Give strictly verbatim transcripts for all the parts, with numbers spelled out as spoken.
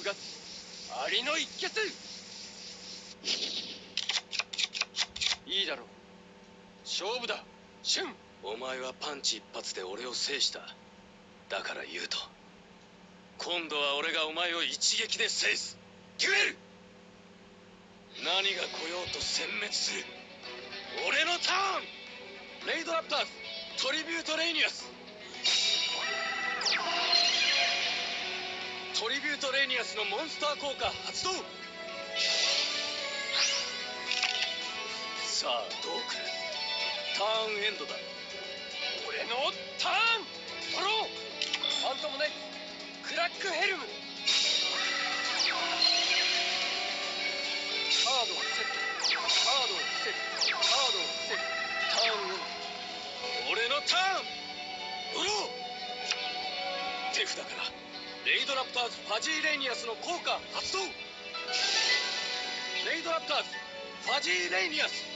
月アリの一決。いいだろう、勝負だシュン。 お前はパンチ一発で俺を制した。だから言うと、今度は俺がお前を一撃で制す。デュエル。何が来ようと殲滅する。俺のターン。レイドラプターズトリビュートレイニアス。トリビュートレイニアスのモンスター効果発動。さあどうくる。ターンエンドだ。 俺のターン。ドロー。ファントムナイツクラックヘルム。カードをセット。カードをセット。カードをセット。ターンエンド。 俺のターン。ドロー。手札からレイドラプターズファジーレイニアスの効果発動。レイドラプターズファジーレイニアス。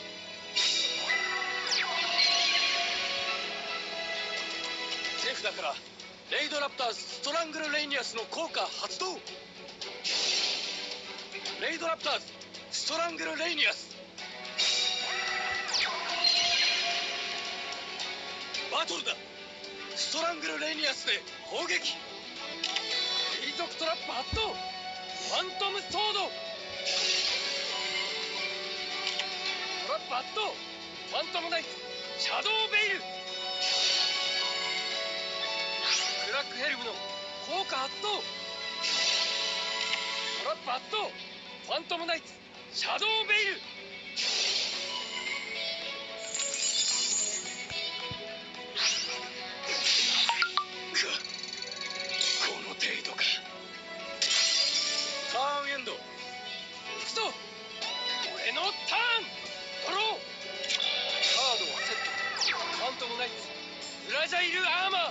手札からレイドラプターズストラングルレイニアスの効果発動。レイドラプターズストラングルレイニアス。バトルだ。ストラングルレイニアスで砲撃。 継続トラップ発動。ファントムソード。トラップ発動。ファントムナイツシャドウベイル。クラックヘルムの効果発動。トラップ発動。ファントムナイツシャドウベイル。 この程度か。ターンエンド。 行くぞ。俺のターン。ドロー。カードをセット。ファントムナイツフラジャイルアーマー。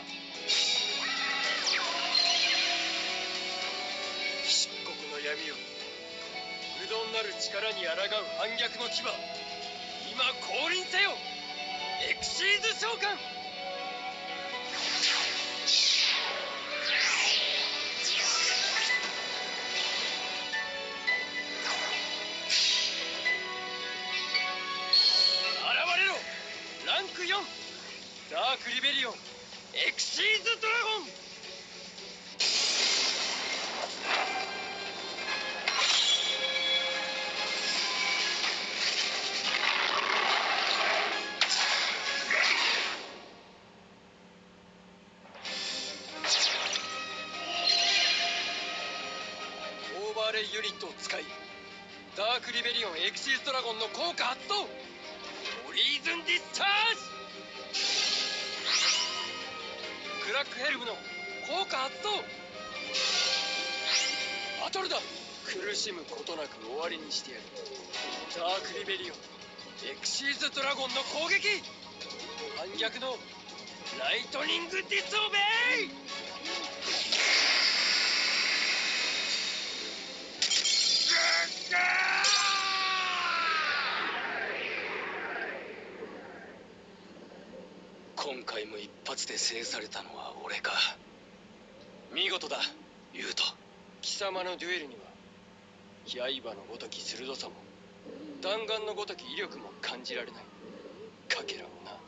漆黒の闇を不動なる力に抗う反逆の牙。今降臨せよエクシーズ召喚。現れろランクよんダークリベリオンエクシーズドラゴン。オーバーレイユニットを使いダークリベリオンエクシーズドラゴンの効果発動。オリーズンディスチャージ。クラックヘルムの効果発動。バトルだ。苦しむことなく終わりにしてやる。ダークリベリオンエクシーズドラゴンの攻撃。反逆のライトニングディスオベイ。 今回も一発で制されたのは俺か。見事だユウト。 貴様のデュエルには刃のごとき鋭さも弾丸のごとき威力も感じられない。かけらもな。